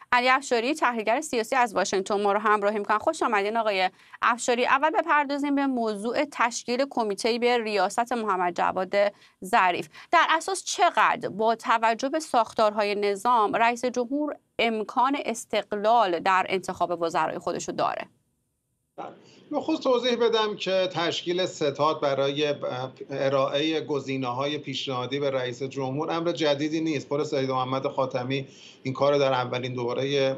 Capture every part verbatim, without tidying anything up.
علی افشاری تحلیلگر سیاسی از واشنگتن ما رو همراهی می‌کنن. خوش آمدین آقای افشاری. اول بپردازیم به موضوع تشکیل کمیته به ریاست محمد جواد ظریف. در اساس چقدر با توجه به ساختارهای نظام رئیس جمهور امکان استقلال در انتخاب وزرای خودشو داره؟ خود توضیح بدم که تشکیل ستاد برای ارائه گزینه‌های پیشنهادی به رئیس جمهور امر جدیدی نیست. خود سید محمد خاتمی این کار در اولین دوره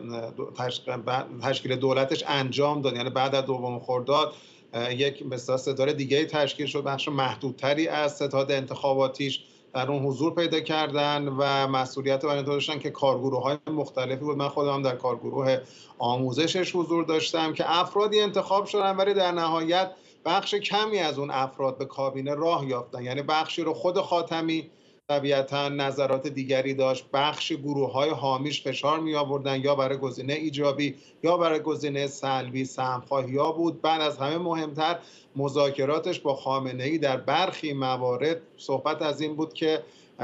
تشکیل دولتش انجام داد، یعنی بعد از دوم خرداد یک مثلا ستاد دیگه تشکیل شد، بخش محدودتری از ستاد انتخاباتیش در اون حضور پیدا کردن و مسئولیت بر این داشتن که کارگروه‌های مختلفی بود. من خودم هم در کارگروه آموزشش حضور داشتم که افرادی انتخاب شدن، ولی در نهایت بخش کمی از اون افراد به کابینه راه یافتن. یعنی بخشی رو خود خاتمی طبیعتاً نظرات دیگری داشت، بخش گروه‌های حامیش فشار می آوردن یا برای گزینه ایجابی یا برای گزینه سلبی سهم‌خواهی‌ها بود. بعد از همه مهمتر مذاکراتش با خامنه‌ای در برخی موارد صحبت از این بود که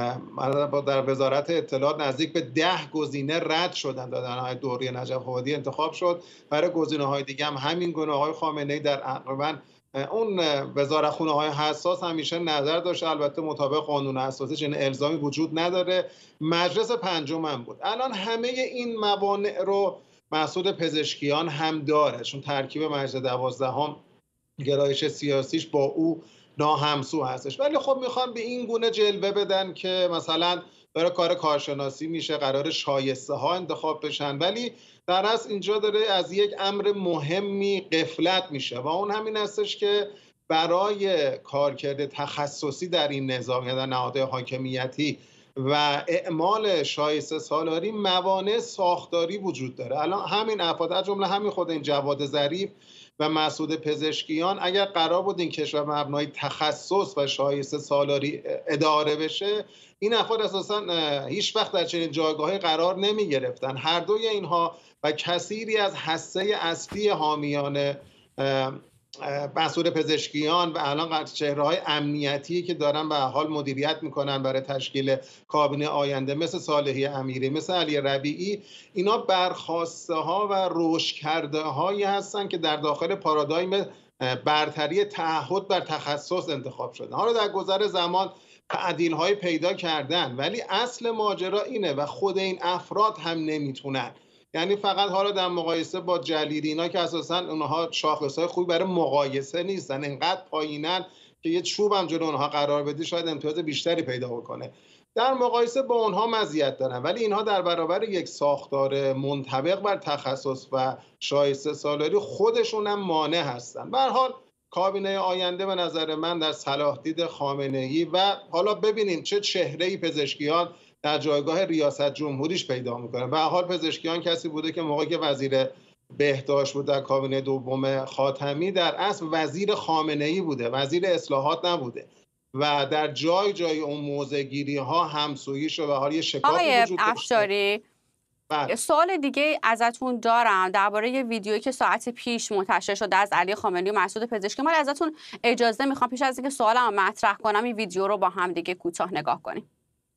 در وزارت اطلاعات نزدیک به ده گزینه رد شدن، در دوره نجف آبادی انتخاب شد. برای گزینه‌های دیگه هم همین گونه. آقای خامنه‌ای در تقریباً اون وزارتخونه‌های حساس همیشه نظر داشت، البته مطابق قانون اساسی چنین الزامی وجود نداره. مجلس پنجم هم بود. الان همه این موانع رو مسعود پزشکیان هم داره، چون ترکیب مجلس دوازدهم گرایش سیاسیش با او ناهمسو هستش. ولی خب میخوان به این گونه جلوه بدن که مثلا داره کار کارشناسی میشه، قرار شایسته ها انتخاب بشن، ولی در اصل اینجا داره از یک امر مهمی غفلت میشه و اون همین هستش که برای کارکرد تخصصی در این نظام یا در نهادهای حاکمیتی و اعمال شایسته سالاری موانع ساختاری وجود داره. الان همین افراد از جمله همین خود این جواد ظریف و مسعود پزشکیان اگر قرار بود این کشور مبنای تخصص و شایسته سالاری اداره بشه، این افراد اساسا هیچ وقت در چنین جایگاهی قرار نمی گرفتن. هر دوی اینها و کثیری از هسته اصلی حامیان مسعود پزشکیان و الان چهره‌های امنیتی که دارن به حال مدیریت میکنن برای تشکیل کابینه آینده، مثل صالحی امیری، مثل علی ربیعی، اینا برخواسته ها و رشد کرده هایی هستن که در داخل پارادایم برتری تعهد بر تخصص انتخاب شدن. حالا در گذر زمان تعدیل های پیدا کردن، ولی اصل ماجرا اینه و خود این افراد هم نمیتونن. یعنی فقط حالا در مقایسه با جلیلینا که اساساً اونها شاخص‌های خوبی برای مقایسه نیستن، اینقدر پایینن که یه چوب هم جلو اونها قرار بدی شاید امتیاز بیشتری پیدا بکنه. در مقایسه با اونها مزیت دارن، ولی اینها در برابر یک ساختار منطبق بر تخصص و شایسته سالاری خودشون هم مانع هستن. به هر حال کابینه آینده به نظر من در صلاح دید خامنه‌ای و حالا ببینیم چه چهره‌ای پزشکیان در جایگاه ریاست جمهوریش پیدا میکنه. به هر حال پزشکیان کسی بوده که موقعی که وزیر بهداشت بود در کابینه دوم خاتمی در اصل وزیر خامنه‌ای بوده، وزیر اصلاحات نبوده و در جای جای اون موضع‌گیری ها همسویی شد و حال یه شکافی وجود داشته. افشاری سوال دیگه ازتون دارم درباره یه ویدیویی که ساعت پیش منتشر شده از علی خامنه‌ای و مسعود پزشکیان. من ازتون اجازه میخوام پیش از اینکه سوالم مطرح کنم این ویدیو رو با هم دیگه کوتاه نگاه کنیم.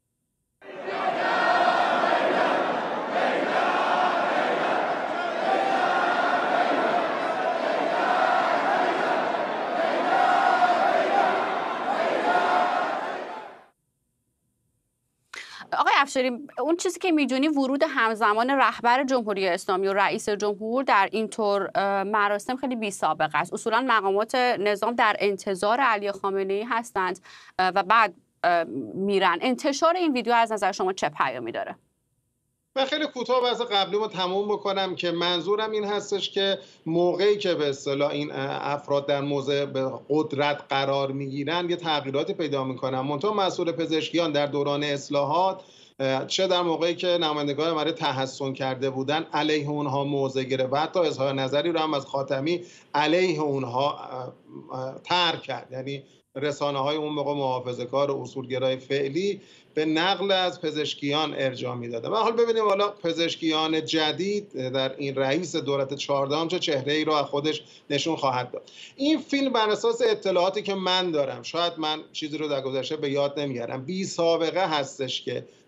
آقای افشاری، اون چیزی که میدونی ورود همزمان رهبر جمهوری اسلامی و رئیس جمهور در اینطور مراسم خیلی بی سابقه است. اصولا مقامات نظام در انتظار علی خامنه‌ای هستند و بعد میرن. انتشار این ویدیو از نظر شما چه پیامی داره؟ من خیلی کوتاه بحث قبلی رو تموم بکنم که منظورم این هستش که موقعی که به اصطلاح این افراد در موضع به قدرت قرار میگیرن یه تغییراتی پیدا میکنن. منتها مسئول پزشکیان در دوران اصلاحات چه در موقعی که نمایندگان برای تحسن کرده بودن علیه اونها موضع گرفت و حتی اظهار نظری رو هم از خاتمی علیه اونها ترک کرد. یعنی رسانه های اون موقع محافظه‌کار و اصولگرای فعلی به نقل از پزشکیان ارجاع میداده. و حال ببینیم حالا پزشکیان جدید در این رئیس دولت چهاردهم چه چهره‌ای رو از خودش نشون خواهد داد. این فیلم بر اساس اطلاعاتی که من دارم، شاید من چیزی رو در گذشته به یاد نمیارم، بی سابقه هستش که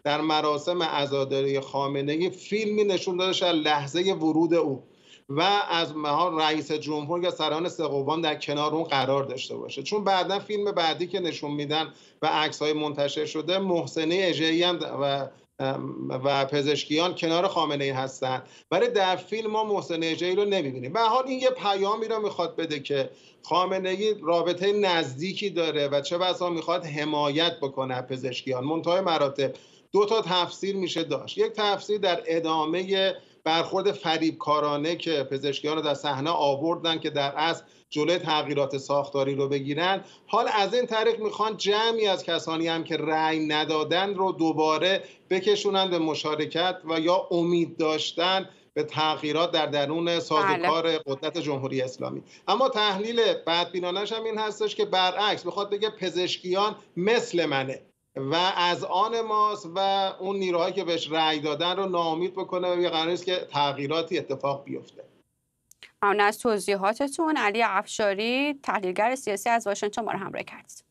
در مراسم عزاداری خامنه‌ای فیلمی نشون دادش از لحظه ورود او و از رئیس جمهور یا سران سقوبان در کنار اون قرار داشته باشه. چون بعدا فیلم بعدی که نشون میدن و عکس‌های منتشر شده، محسنه اژه‌ای هم و و پزشکیان کنار خامنه‌ای هستن، ولی در فیلم ما محسن اژه‌ای رو نمی‌بینیم. به هر حال این یه پیامی رو میخواد بده که خامنه‌ای رابطه نزدیکی داره و چه بسا میخواد حمایت بکنه پزشکیان. منتهای مراتب دو تا تفسیر میشه داشت. یک تفسیر در ادامه برخورد فریبکارانه که پزشکیان رو در صحنه آوردن که در اصل جلوی تغییرات ساختاری رو بگیرن، حال از این طریق میخوان جمعی از کسانی هم که رأی ندادن رو دوباره بکشونن به مشارکت و یا امید داشتن به تغییرات در درون سازوکار بله. قدرت جمهوری اسلامی. اما تحلیل بدبینانش هم این هستش که برعکس میخواد بگه پزشکیان مثل منه و از آن ماست و اون نیروهایی که بهش رأی دادن رو ناامید بکنه و یه قراره است که تغییراتی اتفاق بیفته. ممنون از توضیحاتتون. علی افشاری، تحلیلگر سیاسی از واشنگتن، ما رو همراه کردید.